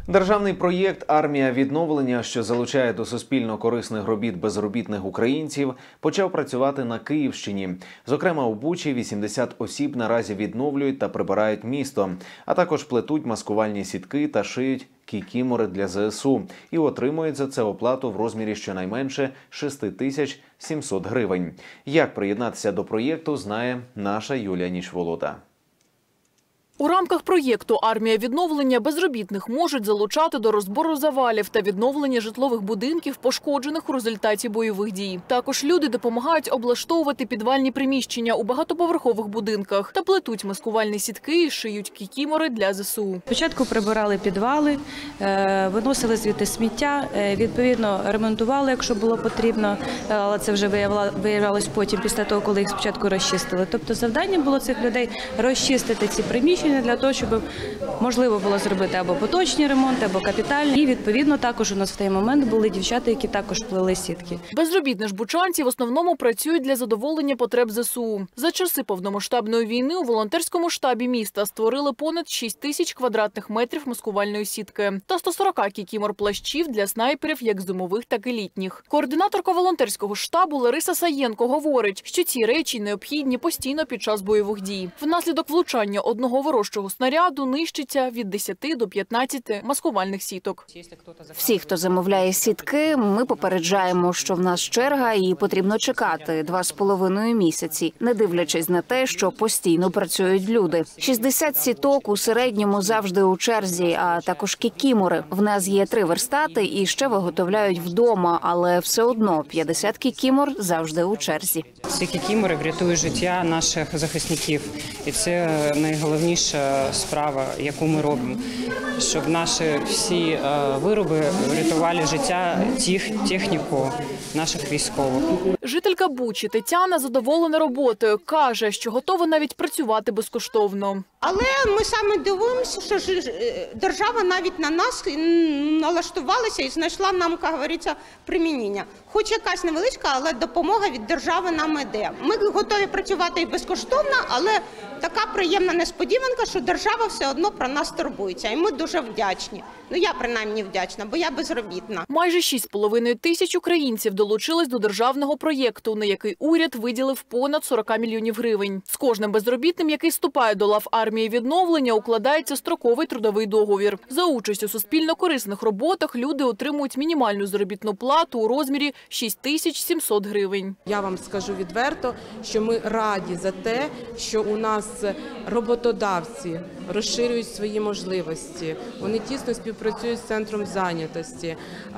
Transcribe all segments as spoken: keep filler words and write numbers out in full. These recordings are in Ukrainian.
Державний проєкт «Армія відновлення», що залучає до суспільно-корисних робіт безробітних українців, почав працювати на Київщині. Зокрема, у Бучі вісімдесят осіб наразі відновлюють та прибирають місто, а також плетуть маскувальні сітки та шиють кікімори для зе ес у і отримують за це оплату в розмірі щонайменше шість тисяч сімсот гривень. Як приєднатися до проєкту, знає наша Юлія Нічволода. У рамках проєкту «Армія відновлення» безробітних можуть залучати до розбору завалів та відновлення житлових будинків, пошкоджених у результаті бойових дій. Також люди допомагають облаштовувати підвальні приміщення у багатоповерхових будинках та плетуть маскувальні сітки і шиють кікімори для зе ес у. Спочатку прибирали підвали, виносили звідти сміття, відповідно ремонтували, якщо було потрібно, але це вже виявлялось потім, після того, коли їх спочатку розчистили. Тобто завдання було цих людей розчистити ці приміщення, для того, щоб можливо було зробити або поточні ремонти, або капітальні. І відповідно також у нас в той момент були дівчата, які також плели сітки. Безробітні ж бучанці в основному працюють для задоволення потреб зе ес у. За часи повномасштабної війни у волонтерському штабі міста створили понад шість тисяч квадратних метрів маскувальної сітки та сто сорок кікімор-плащів для снайперів як зимових, так і літніх. Координаторка волонтерського штабу Лариса Саєнко говорить, що ці речі необхідні постійно під час бойових дій. Внаслідок влучання одного ворожого снаряду нищиться від десяти до п'ятнадцяти маскувальних сіток. Всі, хто замовляє сітки, ми попереджаємо, що в нас черга і потрібно чекати два з половиною місяці, не дивлячись на те, що постійно працюють люди. шістдесят сіток у середньому завжди у черзі, а також кікімори. В нас є три верстати і ще виготовляють вдома, але все одно п'ятдесят кікімор завжди у черзі. Ці кікімори врятують життя наших захисників. І це найголовніша справа, яку ми робимо. Щоб наші всі вироби врятували життя, техніку наших військових. Жителька Бучі Тетяна задоволена роботою. Каже, що готова навіть працювати безкоштовно. Але ми саме дивуємося, що держава навіть на нас налаштувалася і знайшла нам, як говориться, примінення. Хоч якась невеличка, але допомога від держави нам іде. Ми готові працювати і безкоштовно, але така приємна несподіванка, що держава все одно про нас турбується. І ми дуже вдячні. Ну, я принаймні вдячна, бо я безробітна. Майже шість з половиною тисяч українців долучились до державного проєкту, на який уряд виділив понад сорок мільйонів гривень. З кожним безробітним, який вступає до лав армії відновлення, укладається строковий трудовий договір. За участь у суспільно-корисних роботах люди отримують мінімальну заробітну плату у розмірі шість тисяч сімсот гривень. Я вам скажу відверто, що ми раді за те, що у нас роботодавці розширюють свої можливості. Вони тісно співпрацюють з центром зайнятості.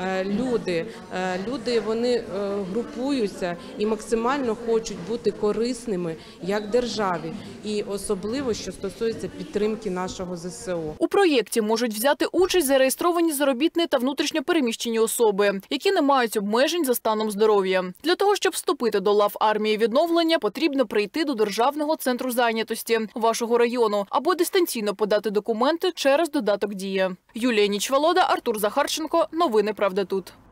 Люди, люди вони групуються і максимально хочуть бути корисними як державі. І особливо, що стосується підтримки нашого зе ес у. У проєкті можуть взяти участь зареєстровані заробітні та внутрішньо переміщені особи, які не мають обмежень за станом здоров'я. Для того, щоб вступити до лав армії відновлення, потрібно прийти до Державного центру зайнятості вашого району або дистанційно подати документи через додаток «Дія». Юлія Нічволода, Артур Захарченко. Новини «Правда тут».